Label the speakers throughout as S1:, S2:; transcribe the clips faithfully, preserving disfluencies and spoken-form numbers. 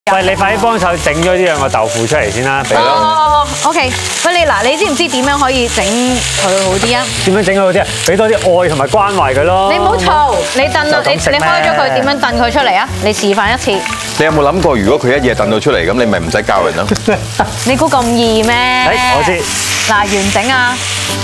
S1: 喂，你快啲幫手整咗呢兩個豆腐出嚟先啦，俾咯。
S2: 哦 ，OK。喂，你嗱，你知唔知點樣可以整佢好啲啊？
S1: 點樣整佢好啲啊？俾多啲愛同埋關懷佢咯。
S2: 你唔好嘈，你燉啊，你你開咗佢點樣燉佢出嚟啊？你示範一次。
S3: 你有冇諗過，如果佢一嘢燉到出嚟，咁你咪唔使教人咯？
S2: 你估咁易咩？
S1: 誒，我知。
S2: 嗱，完整啊！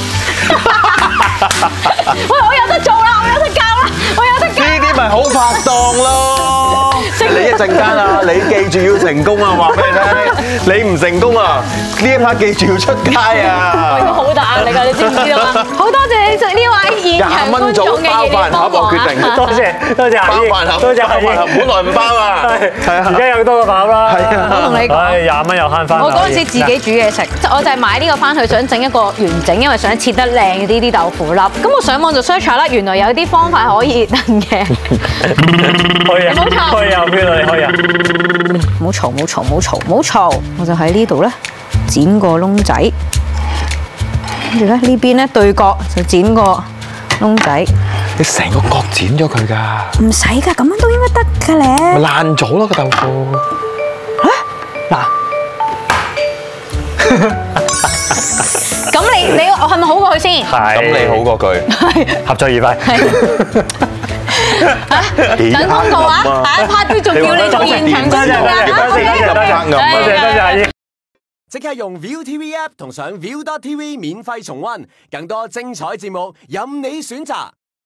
S2: 喂，我有得做啦，我有得教啦，我有得教。
S3: 呢啲咪好拍檔咯！你一陣間啊，你記住要成功啊！話俾你聽，你唔成功啊，呢一 part 記住要出街啊！
S2: 我而家好大壓力㗎，你知唔知道啊？好多謝你食呢位現場觀眾嘅熱烈幫忙啊！
S1: 多謝多謝阿姨，多謝阿姨，
S3: 本來唔包啊，
S1: 係啊，而家有多個包啦。係啊，
S2: 我同你講，
S1: 廿蚊又慳翻。
S2: 我嗰陣時自己煮嘢食，即係我就係買呢個翻去想整一個完整，因為想切得靚啲啲豆腐粒。咁我上網就 search 啦，原來有啲方法可以燉嘅。
S1: 可以啊，可以啊，邊度你可以啊？
S2: 唔好嘈，唔好嘈，唔好嘈，唔好嘈。我就喺呢度咧剪個窿仔，跟住咧呢邊咧對角就剪個窿仔。
S3: 你成個角剪咗佢㗎？
S2: 唔使㗎，咁樣都應該得㗎咧。
S3: 咪爛咗咯個豆腐。
S1: 嗱，
S2: 咁你你我係咪好過佢先？
S1: 係。
S3: 咁你好過佢。
S1: 合作愉快。
S2: 等公告啊！下一 part 都仲叫你做現場觀眾啊！
S1: 多謝多謝多謝阿姨，多謝多謝阿姨。
S4: 即刻用 ViuTV App 同上 Viu dot T V 免費重溫更多精彩節目，任你選擇。